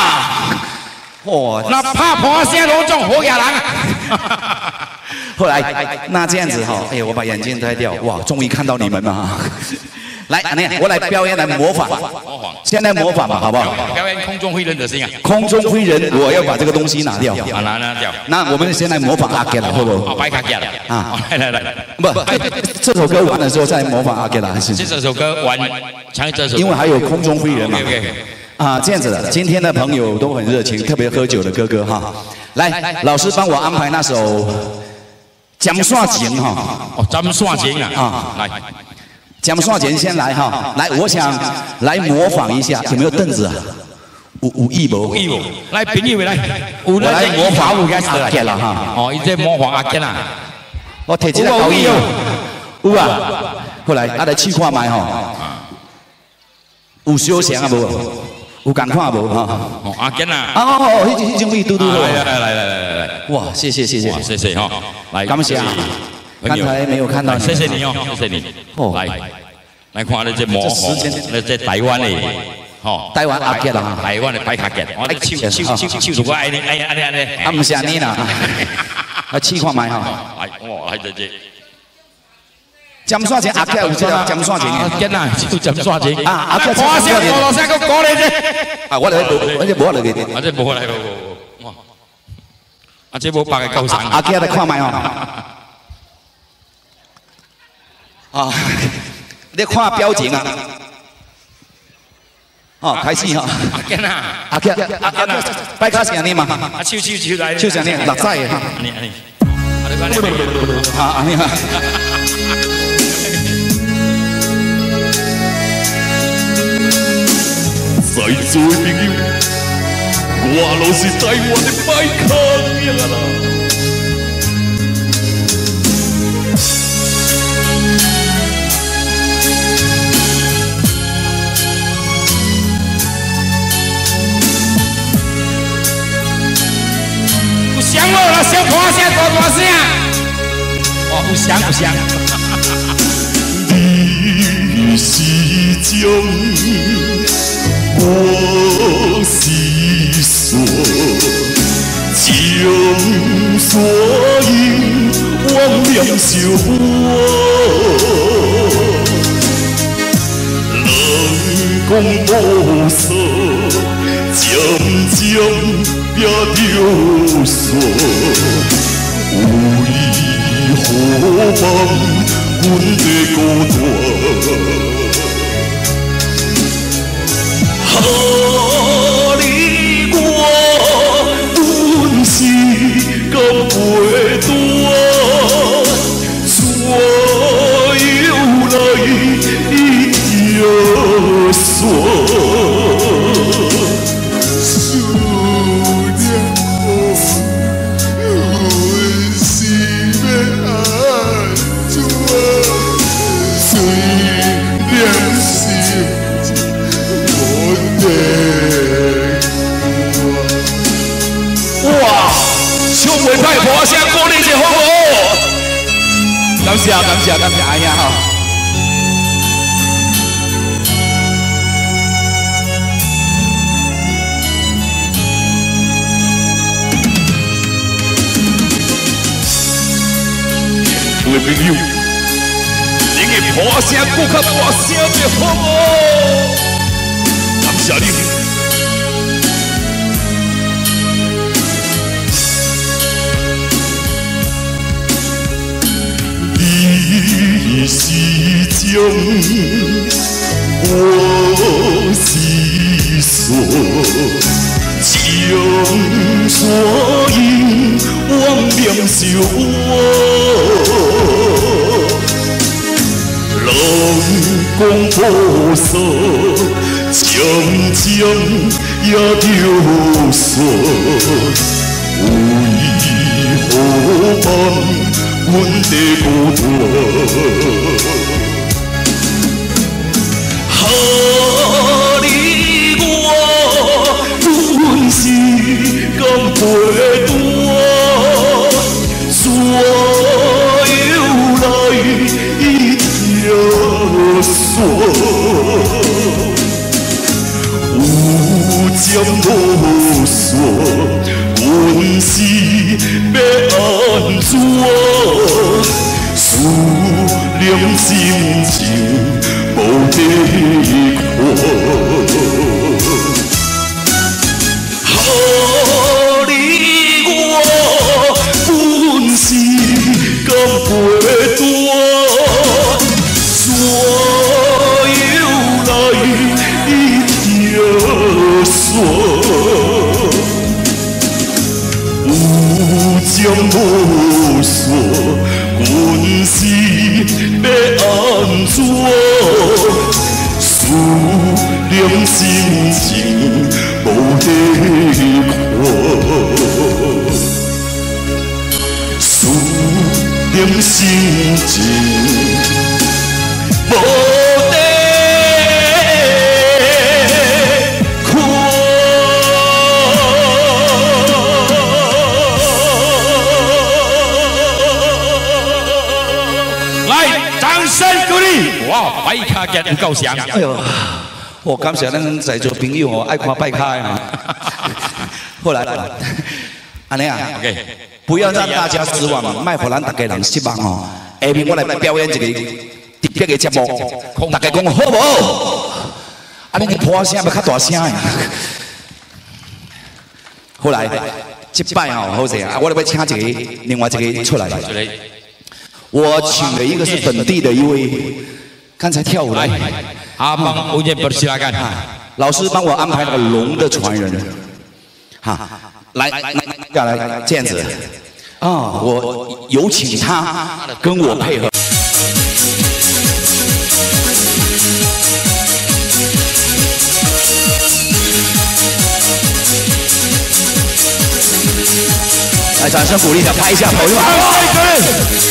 哦，那拍破啊声都种好野人啊。 后来，那这样子哈，哎呀，我把眼镜摘掉，哇，终于看到你们了。来，安尼，我来表演来模仿，模仿，现在模仿嘛，好不好？ 表演空中飞人的声音。 空中飞人，我要把这个东西拿掉。 啊，拿拿掉。 那我们先来模仿阿杰了，好不好？ 好，白卡杰了。啊，来来来， 不，这首歌完的时候再模仿阿杰了，还是？ 这首歌完，唱这首。 因为还有空中飞人嘛。 OK OK。 啊，这样子的，今天的朋友都很热情，特别喝酒的哥哥哈。 来，老师帮我安排那首《江线情》哈。 哦，江线情啊。啊，来， 江线情先来哈。来，我想来模仿一下，有没有凳子啊？有有意无？ 有无？来，朋友来， 我来模仿阿杰啦哈。 哦，伊在模仿阿杰啊。 我摕一个高音。有啊。后来，啊来试看卖吼。有小声啊无？有共看无哈？ 哦，阿健啊！ 哦哦哦，迄迄种味嘟嘟的。 来来来来来来来！ 哇，谢谢谢谢谢谢哈！来， 感谢。刚才没有看到。 谢谢你哦，谢谢你。哦，来来看你这模仿，你这台湾的，吼， 台湾阿杰啦， 台湾的白卡杰，我来唱唱唱唱，如果爱你爱爱你爱你， 啊唔是安尼啦，来试看卖哈。 来，哇，来这这。 江线情阿杰有这个江线情， 阿杰啊，就江线情啊，阿杰我先我先个讲你啫。 啊，我来，我这无落去。 啊，这无来咯，哇！啊，这无白个够长。 阿杰来看卖哦。啊，你看表情啊。哦，开始哈。 阿杰啊， 阿杰，阿杰，摆卡是安尼嘛？ 啊，手手手来。 手是安尼，六仔的哈。 安尼安尼。啊，你看你。 啊，安尼哈。 在座的朋友，我就是台湾的摆康呀啦。 有响哦，啦，小大声，大大声。哦，有响有响。 你是将。我是说，将所有往念烧我，人讲无数，渐渐变着数，为何放阮的孤单？啊！你我本是甘袂多，所有来一条线，思念我，阮是要安怎？虽然是。哇！唱袂歹，歌声鼓励一好哦！感谢感谢感谢，哎呀哈！各位朋友，您的歌声更较大声一好哦！感谢你。你是将我是说，将所有往念烧我，人讲无数，渐渐也着数，为何放？阮的孤单，啊！你我本是甘袂多，所有来一条线，有针无线。阮是要安怎？思念心情无地看。啊！你我本是甘袂多，所有来一条线。 将无数，阮是要安怎？思念心情无地看，思念心情无地看。 来，掌声鼓励！哇，摆卡脚有够响！ 哎呦，我感谢咱在座朋友哦，爱看摆卡啊。后来，安尼啊 ，OK， 不要让大家失望，卖互咱大家人失望哦。下面我来表演一个特别的节目，大家讲好无？啊，你个破声要较大声呀！后来，这摆哦，好势啊，我来要请一个另外一个出来。我请了一个是本地的一位，刚才跳舞来， 阿邦吴彦不是来干， 老师帮我安排了个龙的传人，哈，来来下来这样子，啊，我有请他跟我配合。来，掌声鼓励一下，拍一下，朋友们。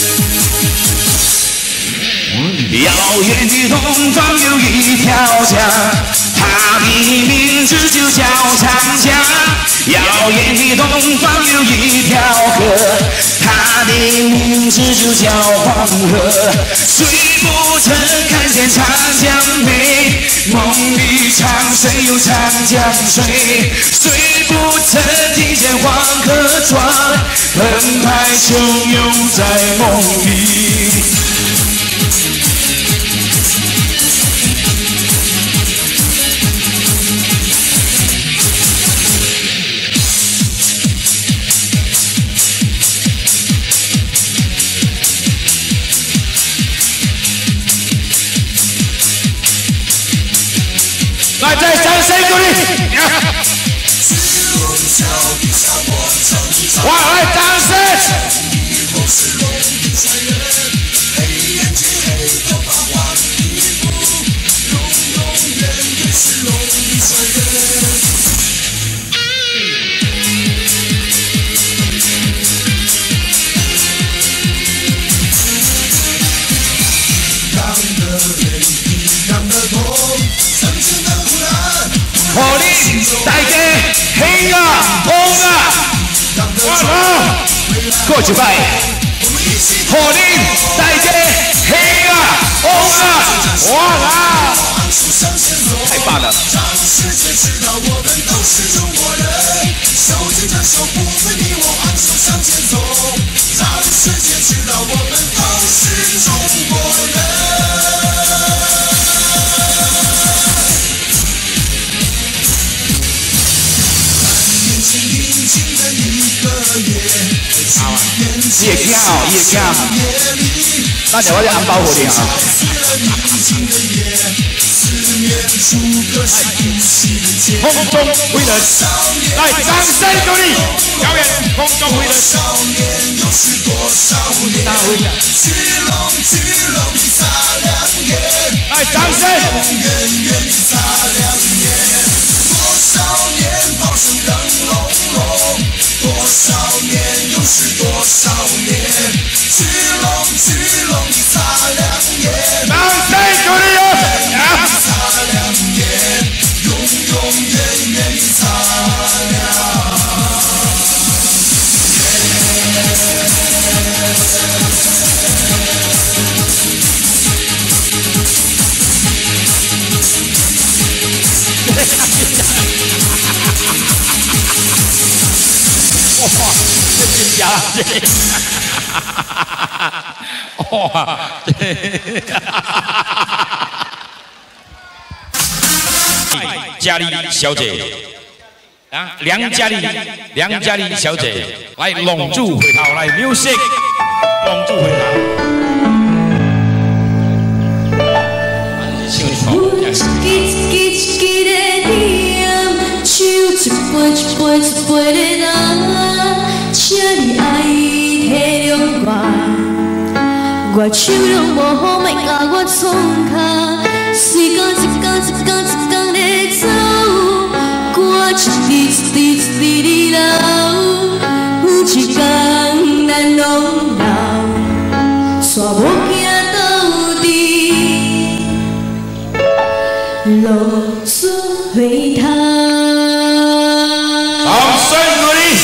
遥远的东方有一条江，它的名字就叫长江。遥远的东方有一条河，它的名字就叫黄河。水不曾看见长江美，梦里常神游长江水。水不曾听见黄河壮，澎湃汹涌在梦里。 来，再掌声鼓励！哇，来掌声！ 互你大家兴啊，旺啊，哇啦！过一摆，互你大家兴啊，旺啊，哇啦！太棒了！你会惊哦，你会惊。那就我就安包互你啊。 空中飞人，来，掌声鼓励！表演空中飞人。大会的。来，掌声！多少年又是多少年，巨龙巨龙的擦亮眼，掌声鼓励哦！擦亮眼，永永远远的擦亮。哇，这真假的！哇，嘉丽小姐啊，梁嘉丽，梁嘉丽小姐来拢住回头来 music， 拢住回头。 手一杯一杯一杯的拿。 请你爱体谅我，我手拢无好，莫甲我创脚。时间一天一天一天在走，歌一字一字一字在流，有一天咱拢老，煞无行到底，浪子回头。 掌声鼓励。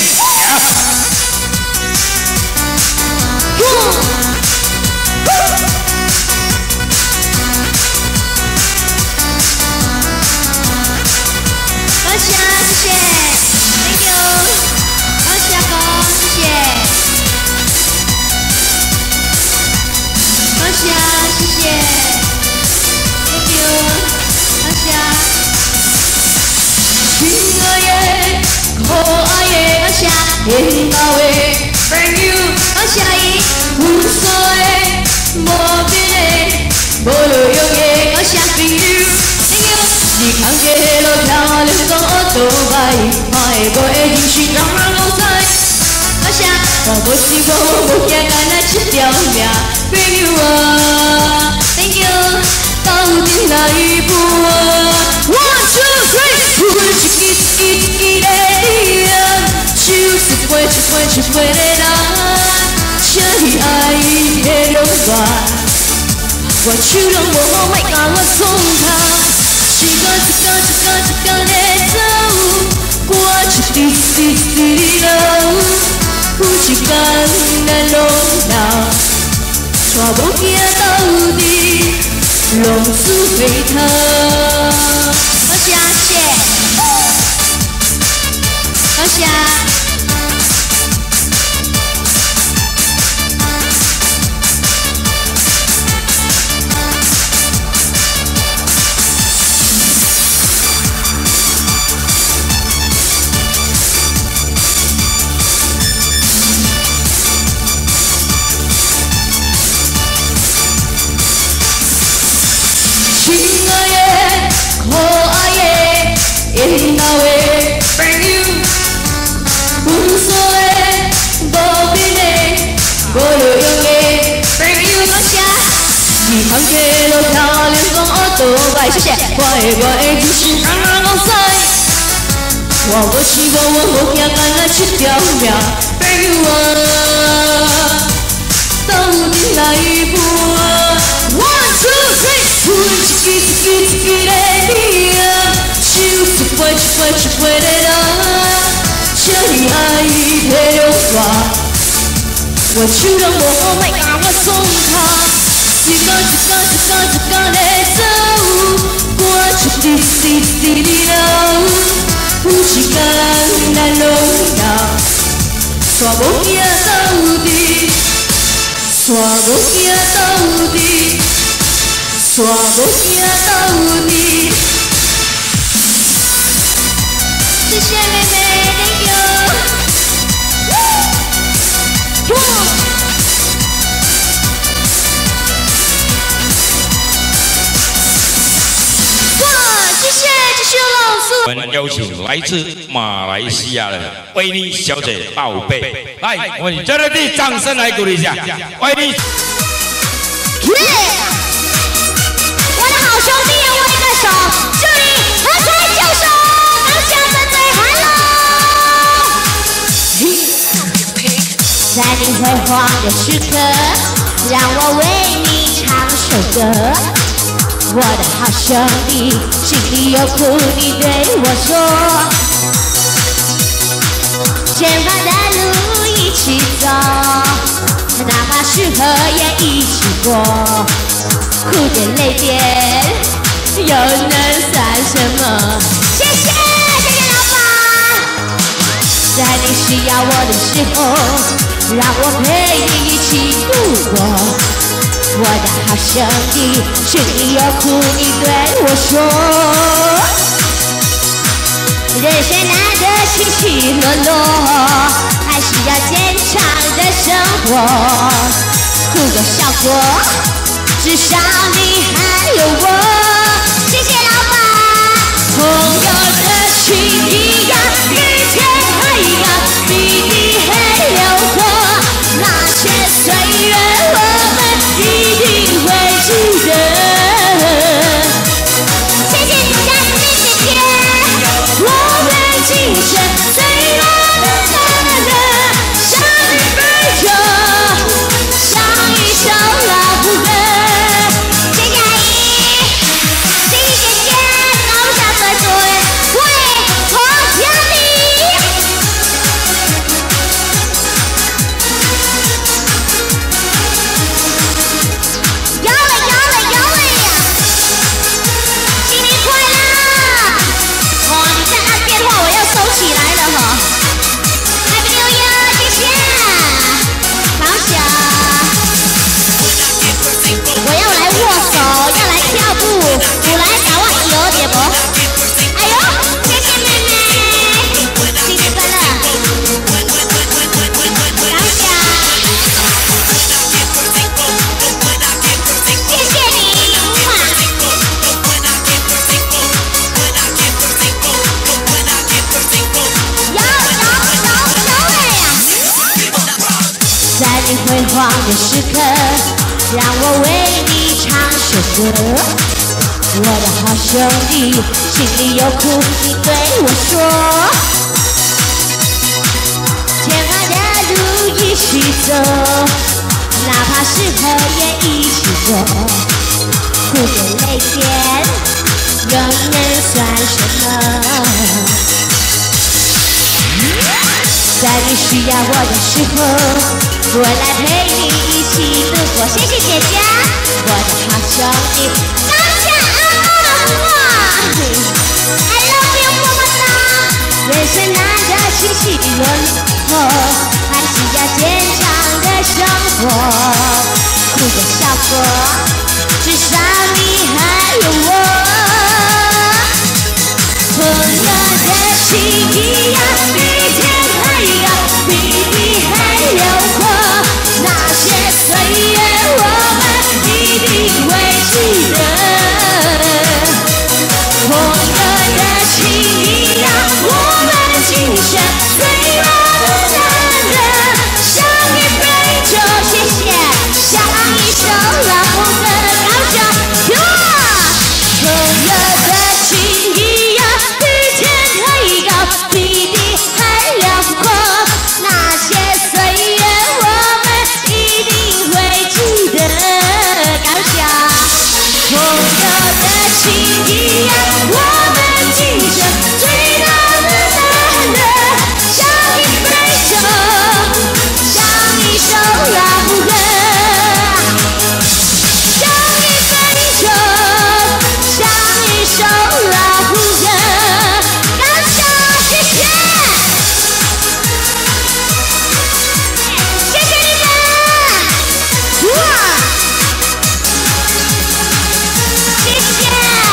缘投的朋友，我写伊无所的、无边的、无路用的，我写朋友。朋友，你扛起路漂流中学倒摆，看会过的人生人人拢知。我写我无是我无惊，干那一条命。朋友啊，朋友，到底哪一步啊 ？One two three， 不管一支一支一支的你啊。 手一杯一杯一杯的人，请你爱体谅我，我手拢无好，莫甲我创脚。时间一天一天一天在走，歌一字一字一字在流，有一天咱拢老，煞无行到底，浪子回头。我谢谢，我谢。 亲爱的、可爱的、缘投的朋友，无所的、无边的、无路用的朋友，感谢。你扛起路漂流中学倒摆，谢谢。我的我的人生人人拢知，我无是无我无惊，干那一条命。朋友啊，到底哪一步啊 ？One two three。 阮一支一支一支的你啊，手一杯一杯一杯的人，请你爱体谅我，我手拢无好，莫甲我创脚。时间一天一天一天在走，歌一字一字一字在流，有一天咱拢老，煞无行到底，煞无行到底。 煞无行到底。谢谢妹妹 ，Thank you。哇，谢谢，继续老师。 我们邀请来自马来西亚的维尼小姐报备，来，我们热烈的掌声来鼓励一下，维尼。 好兄弟，握一个手，祝你喝彩就手，当下真最寒冷。在你辉煌的时刻，让我为你唱首歌。我的好兄弟，心里有苦你对我说，前方的路一起走，哪怕是河也一起过。 哭点泪点，又能算什么？谢谢，谢谢老板。在你需要我的时候，让我陪你一起度过。我的好兄弟，心里有苦你对我说。人生难得起起落落，还是要坚强的生活。哭个笑过。 至少你还有我，谢谢老板。朋友的情谊呀，比天还呀，比地还亮。 的时刻，让我为你唱首歌。我的好兄弟，心里有苦你对我说，前方的路一起走，哪怕是和也一起走，哭点泪点又能算什么？在你需要我的时候，我来陪你一起度过。谢谢姐姐，我的好兄弟，高下啊！I love you， 么么哒。人生难得起起落落，还是要坚强的生活。哭的笑过，至少你还有我。朋友的情谊呀，比天还高，比地还辽阔。那些岁月，我们一定会记得。朋友的情谊呀，我们今生最大的难得。上一杯酒，谢谢，下一首老歌高脚哟。朋友的情谊呀，比天还高，比地还辽阔。那些岁月，我们一定会记得。高脚，朋友的情谊呀，我们今生最大的难得。上一杯酒，下一首老歌。上一杯酒，下一首老歌。高脚，谢谢，谢谢你们，哇，谢谢。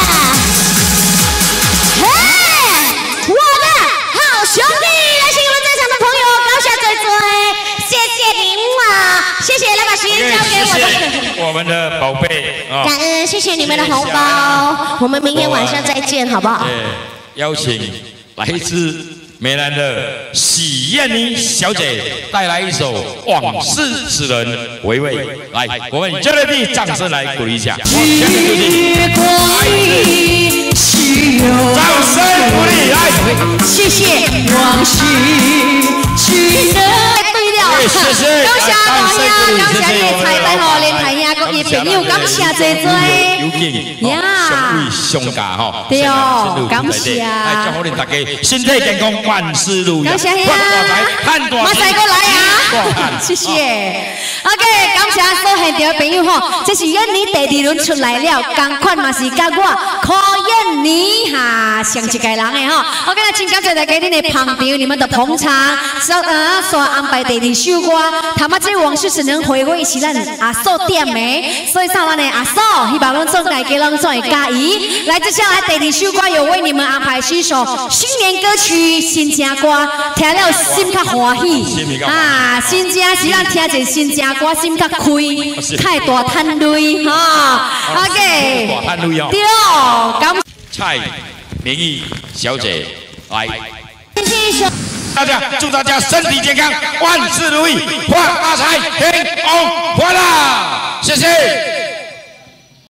嘿，我的好兄弟，来请我们在场的朋友高下嘴嘴，谢谢您啊，谢谢来把时间交给我的。 我们的宝贝啊， 感恩，谢谢你们的红包，我们明天晚上再见，好不好？ 对，邀请来自梅兰的许燕妮小姐带来一首《往事只能回味》，来，我们热烈的掌声来鼓励一下。 月光里只有掌声鼓励，来， 谢谢往事只能。 对了， 谢谢， 感谢大兄，感谢你的彩蛋吼，连台兄各位朋友，感谢最多。 有劲， 呀上位上架吼， 对哦，感谢。 来，祝福恁大家身体健康，万事如意， 感谢兄， 发大财，看大马赛过来啊！谢谢。OK， 感谢所有现场的朋友吼，这是燕妮第二轮出来了，同款嘛是甲我柯燕妮哈上一届人的吼。OK， 那真感谢大家恁的捧场，你们的捧场，所呃所安排第二首歌，他妈这往事只能回味，是咱阿嫂点的，所以上咱的阿嫂，希望咱众大家拢总会介意。来，接下来第二首歌有为你们安排是一首新年歌曲新正歌，听了心较欢喜啊！新正是咱听一个新正歌，心较开，太大摊累哈。OK， 大摊累哦。 对，感蔡明义小姐来。 谢谢。 大家祝大家身体健康，万事如意，发大财，天翁欢乐，谢谢。